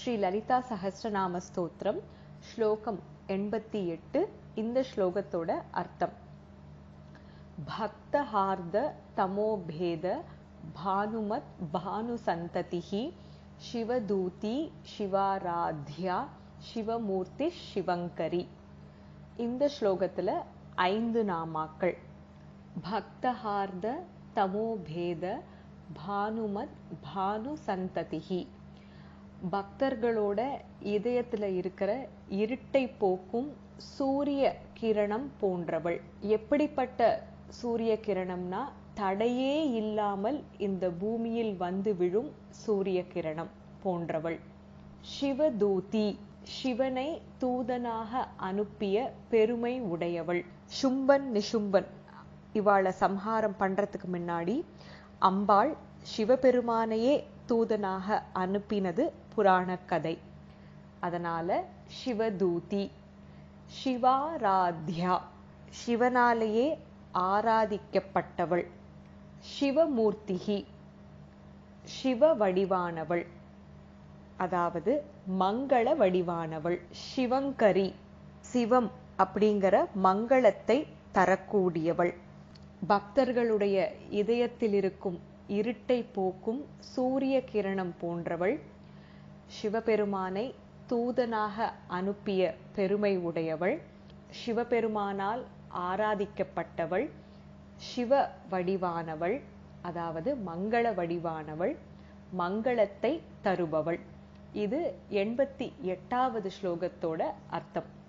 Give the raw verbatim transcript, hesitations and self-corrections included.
ஸ்ரீ லலிதா சஹஸ்ரநாம ஸ்தோத்திரம் ஸ்லோகம் எண்பத்தி எட்டு. இந்த ஸ்லோகத்தோட அர்த்தம்: பக்தஹார்த தமோபேத பானுமத் பானுசந்ததிஹி சிவதூதி சிவாராத்யா சிவமூர்த்தி சிவங்கரி. இந்த ஸ்லோகத்துல ஐந்து நாமாக்கள்: பக்தஹார்த தமோபேத பானுமத் பானுசந்ததிஹி. பக்தர்களோட இதயத்துல இருக்கிற இருட்டை போக்கும் சூரிய கிரணம் போன்றவள். எப்படிப்பட்ட சூரிய கிரணம்னா, தடையே இல்லாமல் இந்த பூமியில் வந்து விழும் சூரிய கிரணம் போன்றவள். சிவதூதி, சிவனை தூதனாக அனுப்பிய பெருமை உடையவள். சும்பன் நிசும்பன் இவாளை சம்ஹாரம் பண்றதுக்கு முன்னாடி அம்பாள் சிவபெருமானையே தூதனாக அனுப்பினது புராண கதை. அதனால சிவதூதி. சிவாராத்யா, சிவனாலேயே ஆராதிக்கப்பட்டவள். சிவமூர்த்திகி, சிவ வடிவானவள், அதாவது மங்கள வடிவானவள். சிவங்கரி, சிவம் அப்படிங்கிற மங்களத்தை தரக்கூடியவள். பக்தர்களுடைய இதயத்தில் இருக்கும் இருட்டை போக்கும் சூரிய கிரணம் போன்றவள். சிவபெருமானை தூதனாக அனுப்பிய பெருமை உடையவள். சிவபெருமானால் ஆராதிக்கப்பட்டவள். சிவ வடிவானவள், அதாவது மங்கள வடிவானவள், மங்களத்தை தருபவள். இது எண்பத்தி எட்டாவது ஸ்லோகத்தோட அர்த்தம்.